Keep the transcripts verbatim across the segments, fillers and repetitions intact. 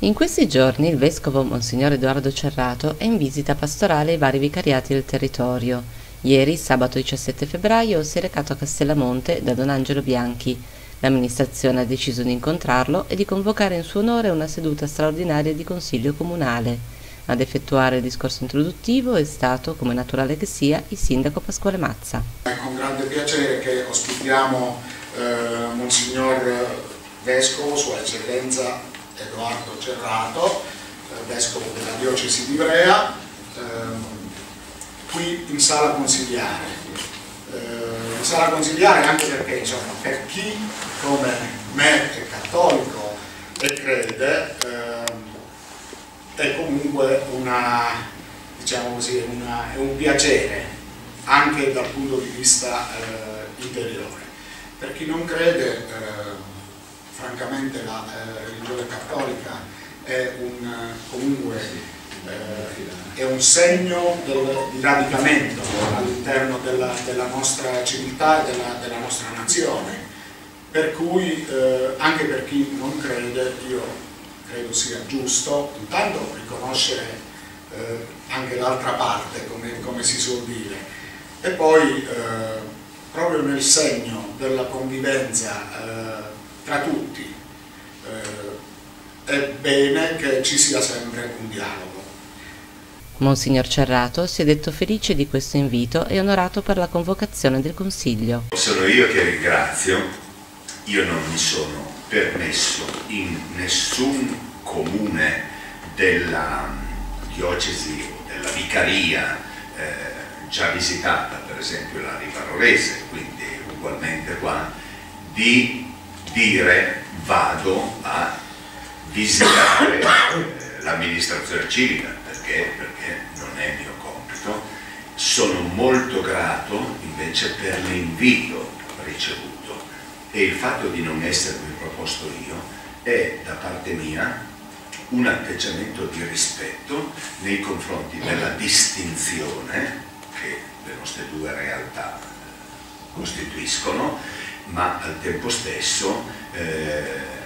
In questi giorni il vescovo Monsignor Edoardo Cerrato è in visita pastorale ai vari vicariati del territorio. Ieri, sabato diciassette febbraio, si è recato a Castellamonte da Don Angelo Bianchi. L'amministrazione ha deciso di incontrarlo e di convocare in suo onore una seduta straordinaria di consiglio comunale. Ad effettuare il discorso introduttivo è stato, come naturale che sia, il sindaco Pasquale Mazza. È con grande piacere che ospitiamo eh, Monsignor Vescovo, Sua Eccellenza Edoardo Cerrato, eh, Vescovo della Diocesi di Ivrea, eh, qui in sala consiliare. Eh, in sala consiliare anche perché, insomma, per chi come me è cattolico e crede, eh, è comunque una, diciamo così, una, è un piacere anche dal punto di vista eh, interiore. Per chi non crede, eh, francamente la eh, religione cattolica è un, comunque, eh, è un segno del, di radicamento all'interno della, della nostra civiltà e della, della nostra nazione, per cui eh, anche per chi non crede io credo sia giusto intanto riconoscere eh, anche l'altra parte, come, come si suol dire, e poi eh, proprio nel segno della convivenza eh, tra tutti eh, è bene che ci sia sempre un dialogo. Monsignor Cerrato si è detto felice di questo invito e onorato per la convocazione del Consiglio. Sono io che ringrazio. Io non mi sono permesso in nessun comune della diocesi o della vicaria eh, già visitata, per esempio la Rivarolese, quindi ugualmente qua, di dire vado a visitare eh, l'amministrazione civica, perché, perché non è mio compito. Sono molto grato invece per l'invito ricevuto, e il fatto di non essermi proposto io è da parte mia un atteggiamento di rispetto nei confronti della distinzione che le nostre due realtà costituiscono, ma al tempo stesso eh,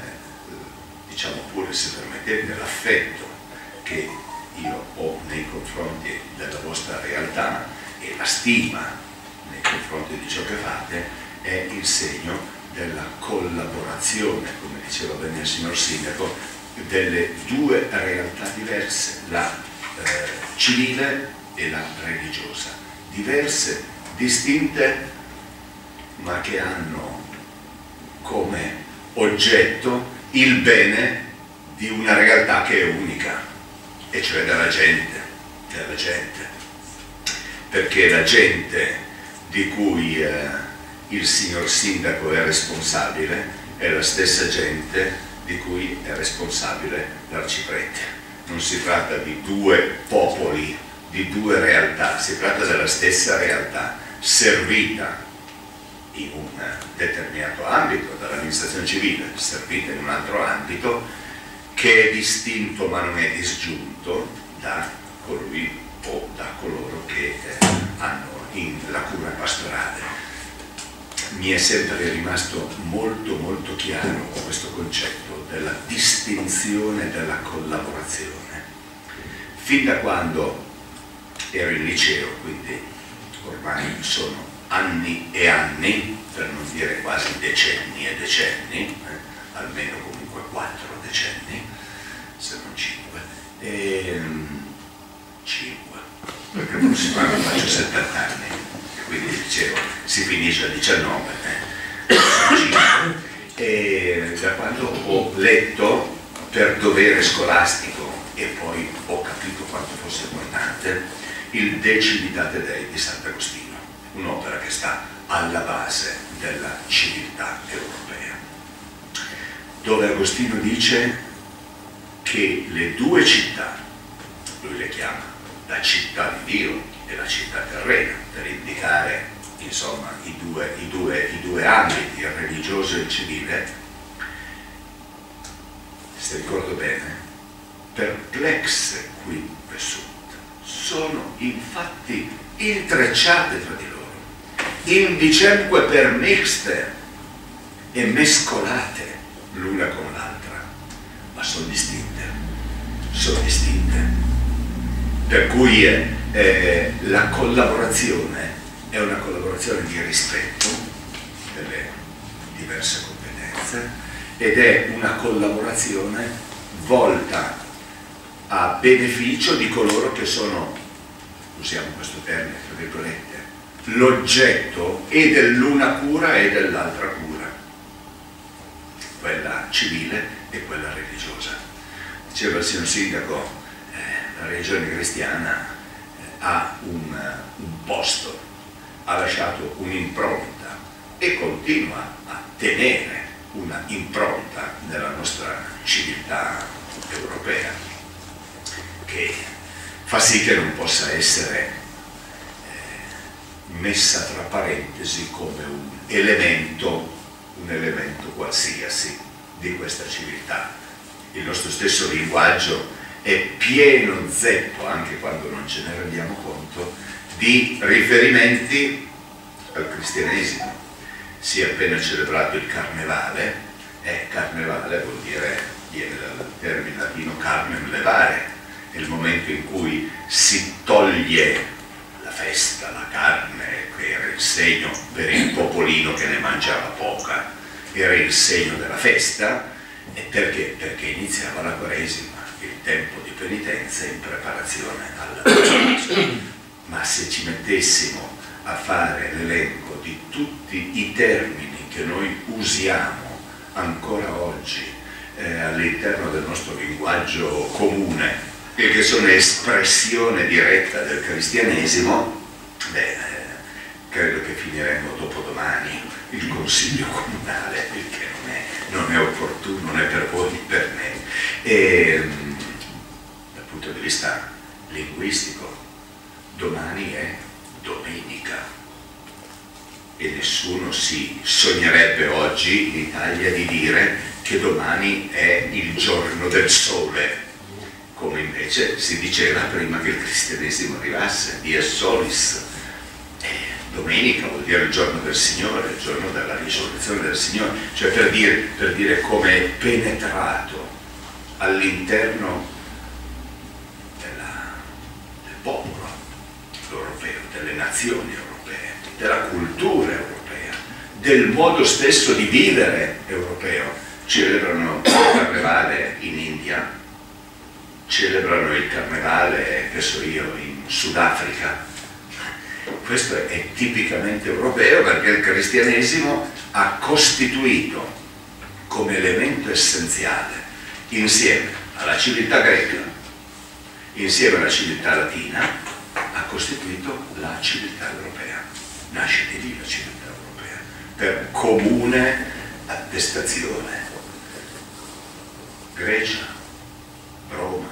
diciamo pure, se permettete, l'affetto che io ho nei confronti della vostra realtà e la stima nei confronti di ciò che fate è il segno della collaborazione, come diceva bene il signor Sindaco, delle due realtà diverse, la eh, civile e la religiosa, diverse, distinte, ma che hanno come oggetto il bene di una realtà che è unica, e cioè della gente, della gente, perché la gente di cui eh, il signor Sindaco è responsabile è la stessa gente di cui è responsabile l'arciprete. Non si tratta di due popoli, di due realtà, si tratta della stessa realtà servita in un determinato ambito dall'amministrazione civile, servita in un altro ambito che è distinto ma non è disgiunto da colui o da coloro che eh, hanno in la cura pastorale. Mi è sempre rimasto molto molto chiaro questo concetto della distinzione, della collaborazione. Fin da quando ero in liceo, quindi ormai sono anni e anni, per non dire quasi decenni e decenni, eh, almeno comunque quattro decenni, se non cinque, e, cinque, perché il prossimo anno faccio settanta anni. Quindi dicevo, si finisce a diciannove, eh. E da quando ho letto per dovere scolastico e poi ho capito quanto fosse importante il De Civitate Dei di Sant'Agostino, un'opera che sta alla base della civiltà europea, dove Agostino dice che le due città, lui le chiama la città di Dio e la città terrena, per indicare insomma i due, i due, i due ambiti, il religioso e il civile, se ricordo bene, perplexe qui vessut, sono infatti intrecciate tra di loro, indicemque permixte e mescolate l'una con l'altra, ma sono distinte. sono distinte. Per cui eh, eh, la collaborazione è una collaborazione di rispetto delle diverse competenze ed è una collaborazione volta a beneficio di coloro che sono, usiamo questo termine tra virgolette, l'oggetto e dell'una cura e dell'altra cura, quella civile e quella religiosa. Diceva il signor Sindaco, eh, la religione cristiana eh, ha un, un posto, ha lasciato un'impronta e continua a tenere una impronta nella nostra civiltà europea, che fa sì che non possa essere eh, messa tra parentesi come un elemento, un elemento qualsiasi di questa civiltà. Il nostro stesso linguaggio è pieno zeppo, anche quando non ce ne rendiamo conto, di riferimenti al cristianesimo. Si è appena celebrato il Carnevale, e Carnevale vuol dire, viene dal termine latino carnem levare, è il momento in cui si toglie la festa, la carne, che era il segno per il popolino che ne mangiava poca, era il segno della festa, e perché? Perché iniziava la Quaresima, il tempo di penitenza in preparazione alla Pasqua. Ma se ci mettessimo a fare l'elenco di tutti i termini che noi usiamo ancora oggi eh, all'interno del nostro linguaggio comune e che sono espressione diretta del cristianesimo, beh, eh, credo che finiremo dopodomani il consiglio comunale, il che non è, non è opportuno né per voi né per me. E, dal punto di vista linguistico, domani è domenica e nessuno si sognerebbe oggi in Italia di dire che domani è il giorno del sole, come invece si diceva prima che il cristianesimo arrivasse, dies solis. Eh, domenica vuol dire il giorno del Signore, il giorno della risurrezione del Signore, cioè per dire, per dire come è penetrato all'interno del popolo europeo, delle nazioni europee, della cultura europea, del modo stesso di vivere europeo. Celebrano il Carnevale in India, celebrano il Carnevale, che so io, in Sudafrica. Questo è tipicamente europeo perché il cristianesimo ha costituito come elemento essenziale, insieme alla civiltà greca, insieme alla civiltà latina, ha costituito la civiltà europea. Nasce di lì la civiltà europea, per comune attestazione. Grecia, Roma,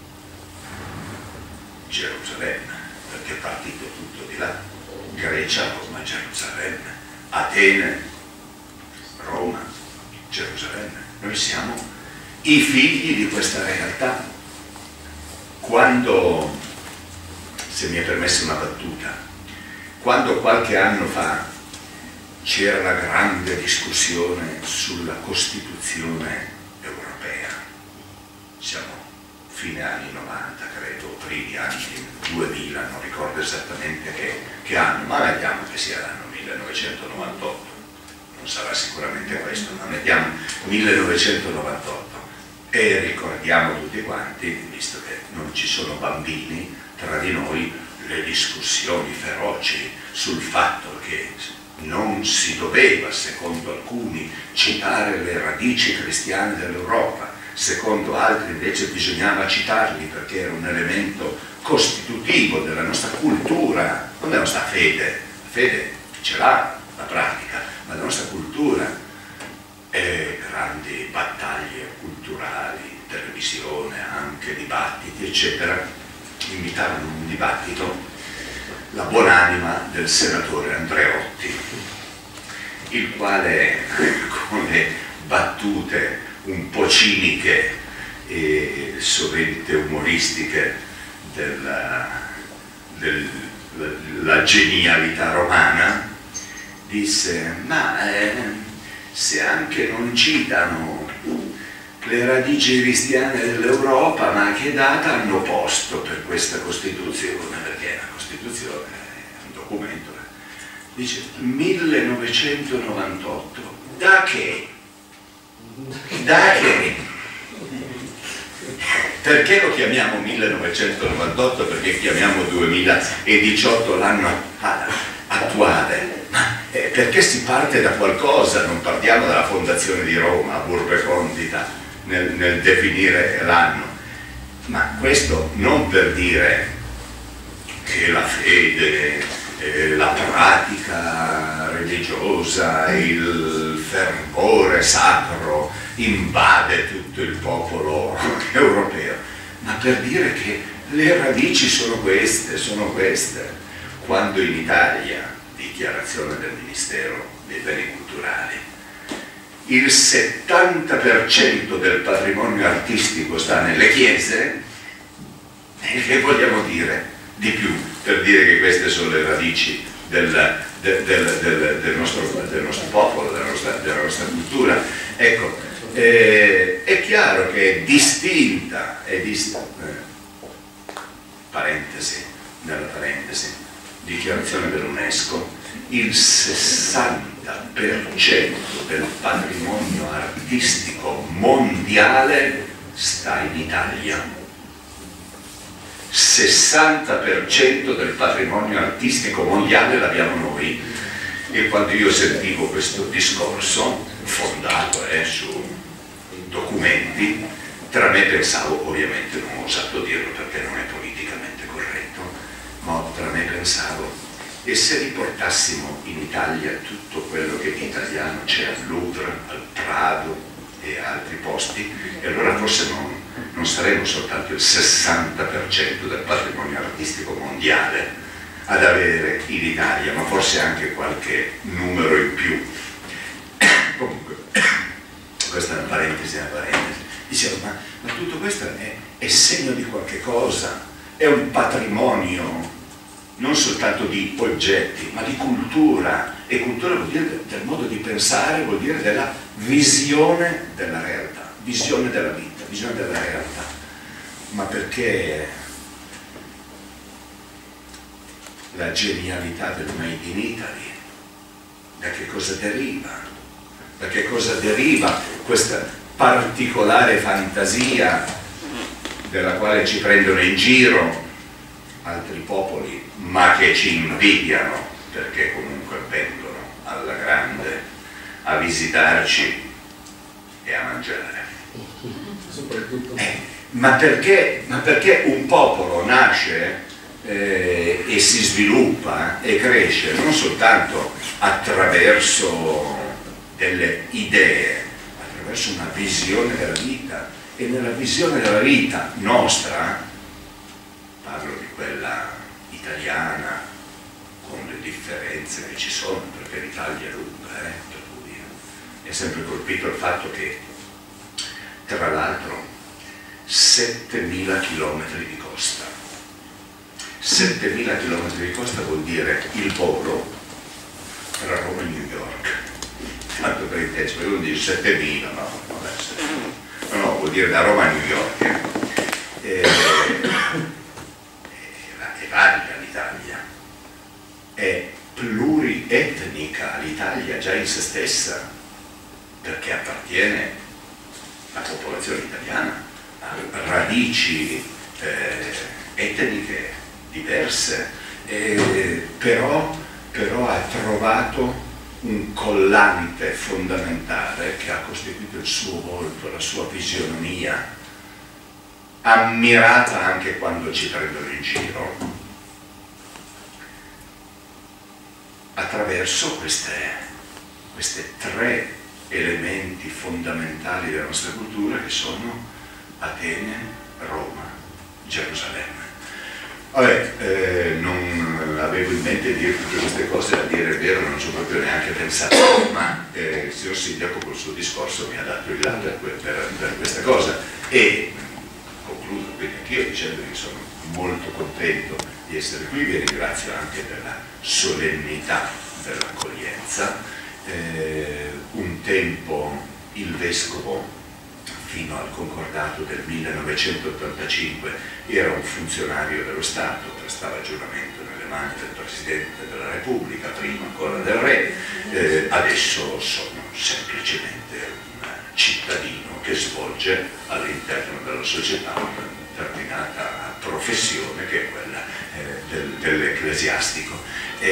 Gerusalemme, perché è partito tutto di là. Grecia, Roma, Gerusalemme, Atene, Roma, Gerusalemme. Noi siamo i figli di questa realtà. Quando, se mi è permessa una battuta, quando qualche anno fa c'era la grande discussione sulla Costituzione europea, siamo fine anni novanta, credo, primi anni duemila, non ricordo esattamente che, che anno, ma mettiamo che sia l'anno millenovecentonovantotto, non sarà sicuramente questo, ma mettiamo millenovecentonovantotto, e ricordiamo tutti quanti, visto che non ci sono bambini tra di noi, le discussioni feroci sul fatto che non si doveva, secondo alcuni, citare le radici cristiane dell'Europa, secondo altri invece bisognava citarli perché era un elemento costitutivo della nostra cultura, non della nostra fede. La fede ce l'ha, la pratica, ma la nostra cultura. E grandi battaglie culturali, televisione, anche dibattiti, eccetera, invitarono in un dibattito la buonanima del senatore Andreotti, il quale con le battute un po' ciniche e sovente umoristiche della, della genialità romana disse: ma eh, se anche non citano le radici cristiane dell'Europa, ma che data hanno posto per questa Costituzione? Perché la Costituzione è un documento, dice millenovecentonovantotto, da che? Da che? Perché lo chiamiamo millenovecentonovantotto? Perché chiamiamo duemiladiciotto l'anno attuale? Ma eh, perché si parte da qualcosa, non partiamo dalla fondazione di Roma, urbe condita, nel, nel definire l'anno. Ma questo non per dire che la fede, eh, la pratica religiosa, il fervore sacro invade tutto il popolo europeo, ma per dire che le radici sono queste, sono queste. Quando in Italia, dichiarazione del Ministero dei Beni Culturali, il settanta per cento del patrimonio artistico sta nelle chiese, e che vogliamo dire di più per dire che queste sono le radici del, del, del, del, del, nostro, del nostro popolo, della nostra, della nostra cultura? Ecco, eh, è chiaro che è distinta, è distinta, eh, parentesi, nella parentesi, dichiarazione dell'UNESCO, il sessanta per cento del patrimonio artistico mondiale sta in Italia. sessanta per cento del patrimonio artistico mondiale l'abbiamo noi. E quando io sentivo questo discorso fondato eh, su documenti, tra me pensavo, ovviamente non ho osato dirlo perché non è politicamente corretto, ma tra me pensavo, e se riportassimo in Italia tutto quello che di italiano c'è al Louvre, al Prado e altri posti, e allora forse non, non saremmo soltanto il sessanta per cento del patrimonio artistico mondiale ad avere in Italia, ma forse anche qualche numero in più. Comunque, questa è una parentesi, una parentesi. Dicevo, ma, ma tutto questo è, è segno di qualche cosa, è un patrimonio non soltanto di oggetti, ma di cultura. E cultura vuol dire del modo di pensare, vuol dire della visione della realtà, visione della vita, visione della realtà. Ma perché la genialità del Made in Italy, da che cosa deriva? Da che cosa deriva questa particolare fantasia della quale ci prendono in giro altri popoli, ma che ci invidiano perché comunque vengono alla grande a visitarci e a mangiare. Eh, ma, perché, ma perché un popolo nasce eh, e si sviluppa e cresce non soltanto attraverso delle idee, ma attraverso una visione della vita. E nella visione della vita nostra, parlo di quella italiana con le differenze che ci sono, perché l'Italia è lunga, eh, per cui mi è sempre colpito il fatto che tra l'altro settemila chilometri di costa. settemila chilometri di costa vuol dire il volo tra Roma e New York. Tanto per il testo, uno dice settemila, no, vabbè, no, no, vuol dire da Roma a New York. Eh. È varia l'Italia, è plurietnica l'Italia già in se stessa, perché appartiene alla popolazione italiana a radici eh, etniche diverse, eh, però, però ha trovato un collante fondamentale che ha costituito il suo volto, la sua fisionomia, ammirata anche quando ci prendono in giro, attraverso queste, queste tre elementi fondamentali della nostra cultura che sono Atene, Roma, Gerusalemme. Vabbè, eh, non avevo in mente di dire tutte queste cose, a dire il vero non ci ho proprio neanche pensato, ma eh, il signor Sindaco col suo discorso mi ha dato il là per, per, per questa cosa. E concludo quindi anch'io dicendo che sono molto contento di essere qui, vi ringrazio anche della solennità dell'accoglienza. Eh, un tempo il Vescovo fino al concordato del millenovecentottantacinque era un funzionario dello Stato, prestava giuramento nelle mani del Presidente della Repubblica, prima ancora del Re, eh, adesso sono semplicemente un cittadino che svolge all'interno della società una determinata professione che è quella eh, del, dell'ecclesiastico.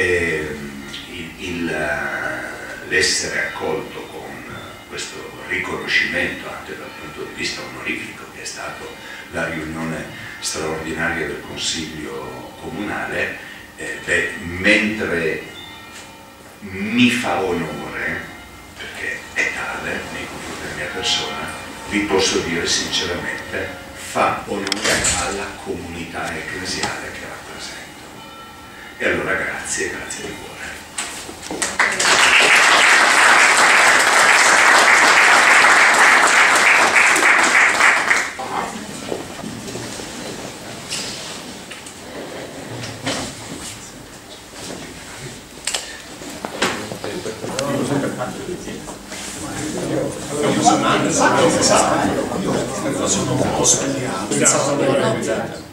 L'essere accolto con questo riconoscimento anche dal punto di vista onorifico, che è stato la riunione straordinaria del Consiglio Comunale, eh, beh, mentre mi fa onore, perché è tale nei confronti della mia persona, vi posso dire sinceramente, fa onore alla comunità ecclesiale che rappresento. E allora grazie, grazie di cuore. Io sono un po' spigliato.